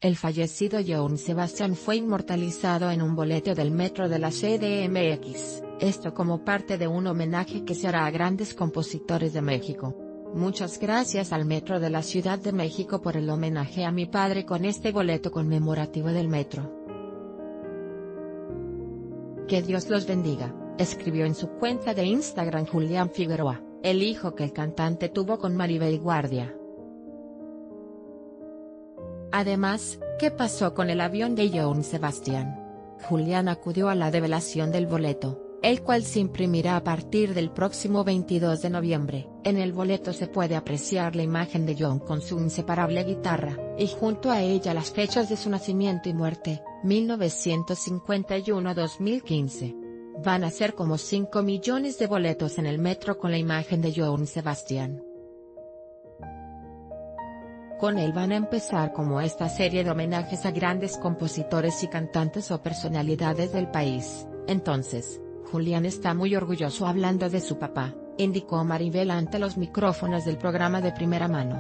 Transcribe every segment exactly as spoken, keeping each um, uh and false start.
El fallecido Johann Sebastian fue inmortalizado en un boleto del metro de la C D M X, esto como parte de un homenaje que se hará a grandes compositores de México. Muchas gracias al Metro de la Ciudad de México por el homenaje a mi padre con este boleto conmemorativo del metro. Que Dios los bendiga, escribió en su cuenta de Instagram Julián Figueroa, el hijo que el cantante tuvo con Maribel Guardia. Además, ¿qué pasó con el avión de Johann Sebastian? Julián acudió a la develación del boleto, el cual se imprimirá a partir del próximo veintidós de noviembre. En el boleto se puede apreciar la imagen de Johann con su inseparable guitarra, y junto a ella las fechas de su nacimiento y muerte, mil novecientos cincuenta y uno a dos mil quince. Van a ser como cinco millones de boletos en el metro con la imagen de Johann Sebastian. Con él van a empezar como esta serie de homenajes a grandes compositores y cantantes o personalidades del país. Entonces, Julián está muy orgulloso hablando de su papá, indicó Maribel ante los micrófonos del programa de Primera Mano.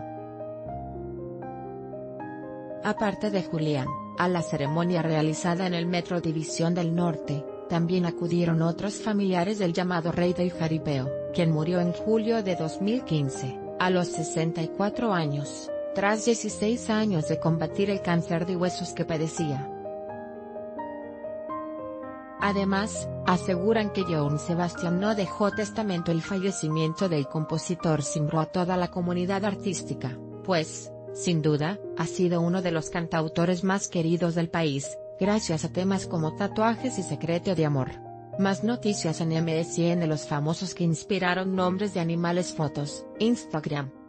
Aparte de Julián, a la ceremonia realizada en el Metro División del Norte, también acudieron otros familiares del llamado Rey del Jaripeo, quien murió en julio de dos mil quince, a los sesenta y cuatro años. Tras dieciséis años de combatir el cáncer de huesos que padecía. Además, aseguran que Johann Sebastian no dejó testamento. El fallecimiento del compositor cimbró a toda la comunidad artística, pues, sin duda, ha sido uno de los cantautores más queridos del país, gracias a temas como Tatuajes y Secreto de Amor. Más noticias en M S N. Los famosos que inspiraron nombres de animales. Fotos, Instagram.